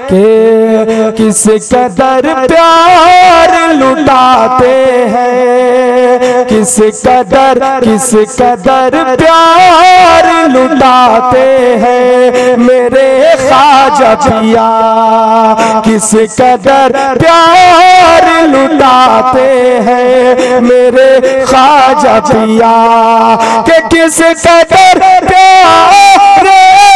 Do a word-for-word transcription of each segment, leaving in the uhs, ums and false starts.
कि किस कदर प्यार लुटाते हैं, किस कदर किस कदर प्यार लुटाते हैं मेरे ख्वाजा पिया, किस कदर प्यार लुटाते हैं मेरे ख्वाजा पिया, कि किस कदर प्यार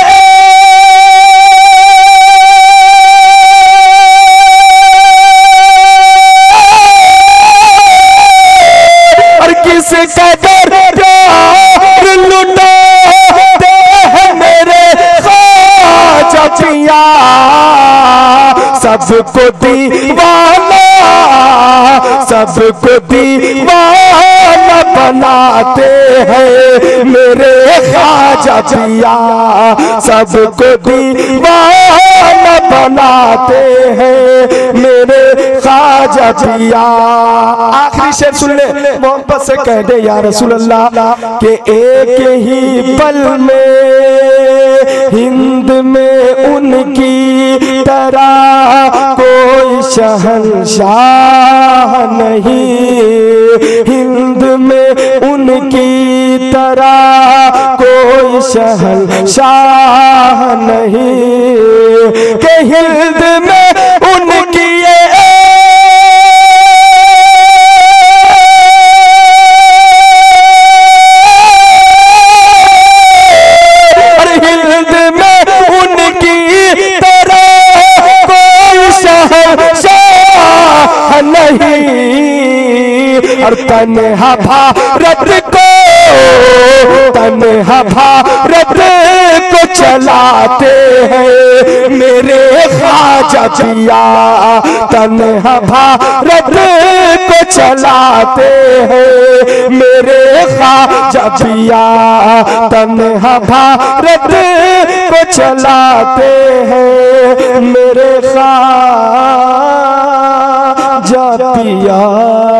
और किस कदर प्यार लुटाते हैं मेरे ख्वाजा पिया, सबको दीवाना सबको दीवाना बनाते हैं मेरे ख्वाजा पिया, सबको दीवाना बनाते हैं मेरे ख्वाजा पिया। आखिरी शेर सुन ले, मोहब्बत से कह दे या रसूल अल्लाह के एक ही पल में हिंद में उनकी तरह कोई शहंशाह नहीं, हिंद में उनकी तरह कोई शहंशाह नहीं, कि हिंद में उनकी और तन्हा भारत को तन्हा भारत को चलाते हैं मेरे ख्वाजा पिया, तन्हा भारत को चलाते हैं मेरे ख्वाजा पिया, तन्हा भारत को चलाते हैं मेरे ख्वाजा पिया।